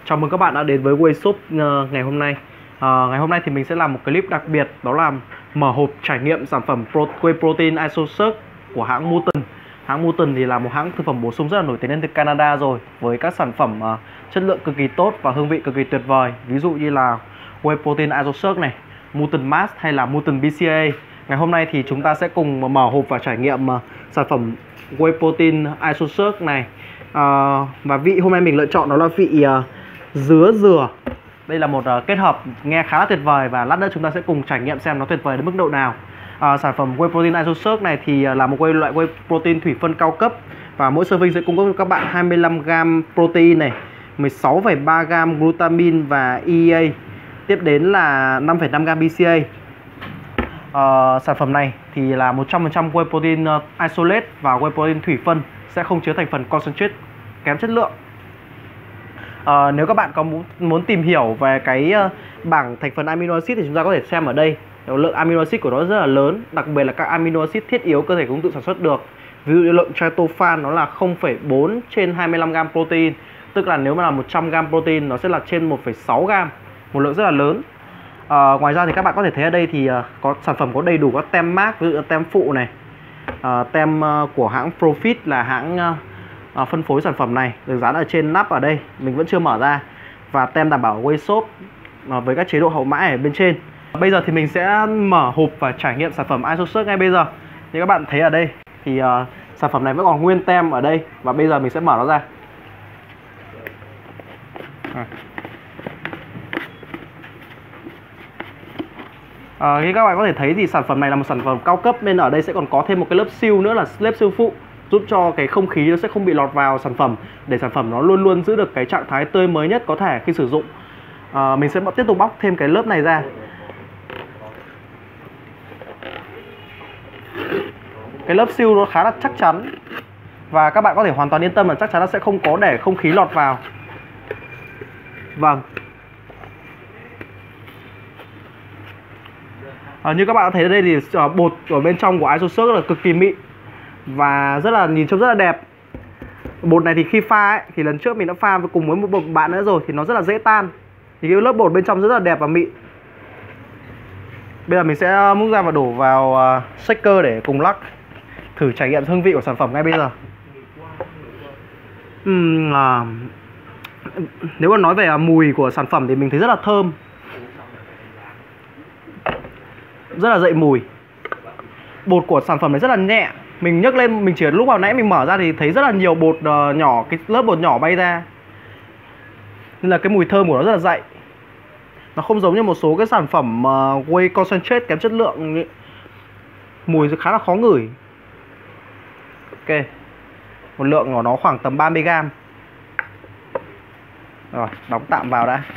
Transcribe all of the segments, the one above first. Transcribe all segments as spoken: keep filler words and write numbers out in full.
Chào mừng các bạn đã đến với Whey Shop uh, ngày hôm nay. uh, Ngày hôm nay thì mình sẽ làm một clip đặc biệt, đó là mở hộp trải nghiệm sản phẩm Pro Whey Protein Isosurge của hãng Muton. Hãng Muton thì là một hãng thực phẩm bổ sung rất là nổi tiếng đến từ Canada rồi, với các sản phẩm uh, chất lượng cực kỳ tốt và hương vị cực kỳ tuyệt vời. Ví dụ như là Whey Protein Isosurge này, Muton Max hay là Muton bê xê a. Ngày hôm nay thì chúng ta sẽ cùng mở hộp và trải nghiệm uh, sản phẩm Whey Protein Isosurge này. uh, Và vị hôm nay mình lựa chọn đó là vị uh, dứa dừa. Đây là một uh, kết hợp nghe khá là tuyệt vời, và lát nữa chúng ta sẽ cùng trải nghiệm xem nó tuyệt vời đến mức độ nào. uh, Sản phẩm Whey Protein Isosurge này thì uh, là một whey, loại whey protein thủy phân cao cấp, và mỗi serving sẽ cung cấp cho các bạn hai mươi lăm gam protein này, mười sáu phẩy ba gam glutamine và e a, tiếp đến là năm phẩy năm gam bê xê a. uh, Sản phẩm này thì là một trăm phần trăm whey protein uh, isolate và whey protein thủy phân, sẽ không chứa thành phần concentrate kém chất lượng. Uh, nếu các bạn có muốn, muốn tìm hiểu về cái uh, bảng thành phần amino acid thì chúng ta có thể xem ở đây. Lượng amino acid của nó rất là lớn, đặc biệt là các amino acid thiết yếu cơ thể cũng tự sản xuất được. Ví dụ như lượng tryptophan nó là không phẩy bốn trên hai mươi lăm gam protein, tức là nếu mà là một trăm gam protein nó sẽ là trên một phẩy sáu gam, một lượng rất là lớn. Uh, ngoài ra thì các bạn có thể thấy ở đây thì uh, có sản phẩm có đầy đủ các tem mác, ví dụ tem phụ này, uh, tem uh, của hãng Profit là hãng uh, À, phân phối sản phẩm này, được dán ở trên nắp ở đây, mình vẫn chưa mở ra, và tem đảm bảo Whey Shop à, với các chế độ hậu mãi ở bên trên. Bây giờ thì mình sẽ mở hộp và trải nghiệm sản phẩm Isosurge ngay bây giờ. Như các bạn thấy ở đây thì uh, sản phẩm này vẫn còn nguyên tem ở đây, và bây giờ mình sẽ mở nó ra. à. À, như các bạn có thể thấy thì sản phẩm này là một sản phẩm cao cấp, nên ở đây sẽ còn có thêm một cái lớp siêu nữa là lớp siêu phụ, giúp cho cái không khí nó sẽ không bị lọt vào sản phẩm, để sản phẩm nó luôn luôn giữ được cái trạng thái tươi mới nhất có thể khi sử dụng. à, Mình sẽ tiếp tục bóc thêm cái lớp này ra. Cái lớp siêu nó khá là chắc chắn, và các bạn có thể hoàn toàn yên tâm là chắc chắn nó sẽ không có để không khí lọt vào. Vâng, à, như các bạn thấy ở đây thì uh, bột ở bên trong của Isosurge là cực kỳ mịn và rất là nhìn trông rất là đẹp. Bột này thì khi pha ấy, thì lần trước mình đã pha với cùng với một bạn nữa rồi, thì nó rất là dễ tan. Thì cái lớp bột bên trong rất là đẹp và mịn. Bây giờ mình sẽ múc ra và đổ vào uh, shaker để cùng lắc, thử trải nghiệm hương vị của sản phẩm ngay bây giờ. uhm, uh, Nếu mà nói về uh, mùi của sản phẩm thì mình thấy rất là thơm, rất là dậy mùi. Bột của sản phẩm này rất là nhẹ. Mình nhấc lên, mình chỉ lúc vào nãy mình mở ra thì thấy rất là nhiều bột uh, nhỏ, cái lớp bột nhỏ bay ra, nên là cái mùi thơm của nó rất là dậy. Nó không giống như một số cái sản phẩm uh, whey concentrate kém chất lượng, mùi khá là khó ngửi. Ok, một lượng của nó khoảng tầm ba mươi gam. Rồi, đóng tạm vào đã.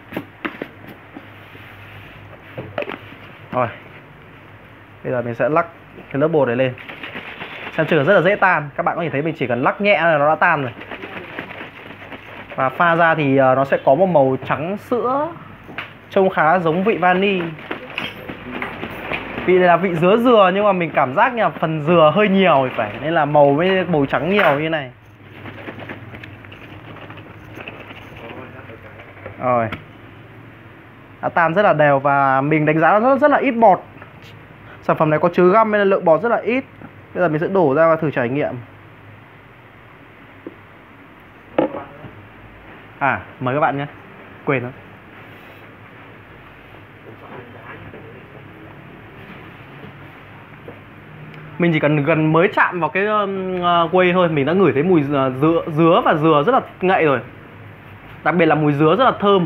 Rồi, bây giờ mình sẽ lắc cái lớp bột này lên, xem chừng rất là dễ tan. Các bạn có thể thấy mình chỉ cần lắc nhẹ là nó đã tan rồi. Và pha ra thì nó sẽ có một màu trắng sữa, trông khá giống vị vani. Vị này là vị dứa dừa, nhưng mà mình cảm giác như là phần dừa hơi nhiều thì phải, nên là màu với màu trắng nhiều như này. Rồi, đã tan rất là đều, và mình đánh giá nó rất, rất là ít bọt. Sản phẩm này có chứa găm nên là lượng bọt rất là ít. Bây giờ mình sẽ đổ ra và thử trải nghiệm. À, mời các bạn nhé, quên đó. Mình chỉ cần gần mới chạm vào cái uh, whey thôi, mình đã ngửi thấy mùi dứa, dứa và dừa rất là ngậy rồi. Đặc biệt là mùi dứa rất là thơm.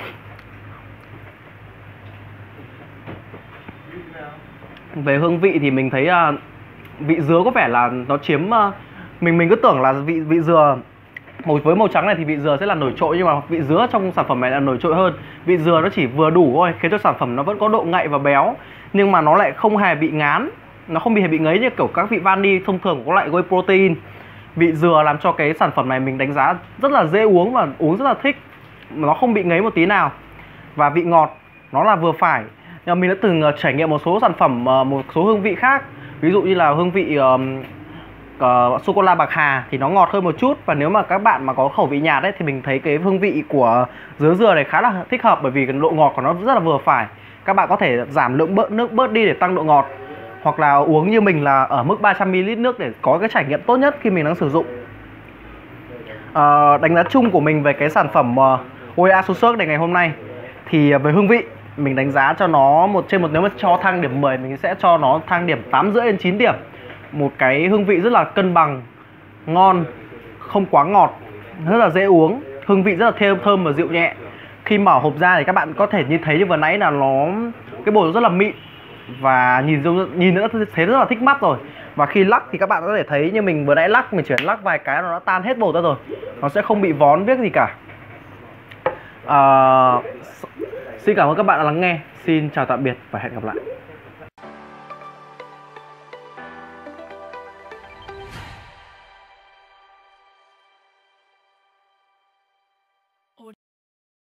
Về hương vị thì mình thấy uh, vị dứa có vẻ là nó chiếm uh, mình mình cứ tưởng là vị vị dừa màu với màu trắng này thì vị dừa sẽ là nổi trội, nhưng mà vị dứa trong sản phẩm này là nổi trội hơn. Vị dừa nó chỉ vừa đủ thôi, khiến cho sản phẩm nó vẫn có độ ngậy và béo, nhưng mà nó lại không hề bị ngán, nó không bị hề bị ngấy như kiểu các vị vani thông thường của loại whey protein. Vị dừa làm cho cái sản phẩm này mình đánh giá rất là dễ uống và uống rất là thích, nó không bị ngấy một tí nào. Và vị ngọt nó là vừa phải. Nhưng mà mình đã từng uh, trải nghiệm một số sản phẩm, uh, một số hương vị khác. Ví dụ như là hương vị uh, uh, sô cô la bạc hà thì nó ngọt hơn một chút, và nếu mà các bạn mà có khẩu vị nhạt ấy thì mình thấy cái hương vị của dứa dừa này khá là thích hợp, bởi vì cái độ ngọt của nó rất là vừa phải. Các bạn có thể giảm lượng bớt nước bớt đi để tăng độ ngọt, hoặc là uống như mình là ở mức ba trăm mi li lít nước để có cái trải nghiệm tốt nhất khi mình đang sử dụng. Uh, đánh giá chung của mình về cái sản phẩm uh, Oya Sosurk này ngày hôm nay thì về hương vị mình đánh giá cho nó một trên một, nếu mà cho thang điểm mười mình sẽ cho nó thang điểm tám rưỡi đến chín điểm. Một cái hương vị rất là cân bằng, ngon, không quá ngọt, rất là dễ uống, hương vị rất là thơm thơm và dịu nhẹ. Khi mở hộp ra thì các bạn có thể như thấy như vừa nãy là nó cái bột rất là mịn và nhìn nhìn nữa thấy rất là thích mắt rồi. Và khi lắc thì các bạn có thể thấy như mình vừa nãy lắc, mình chuyển lắc vài cái nó đã tan hết bột ra rồi, nó sẽ không bị vón viếc gì cả. À, xin cảm ơn các bạn đã lắng nghe. Xin chào tạm biệt và hẹn gặp lại.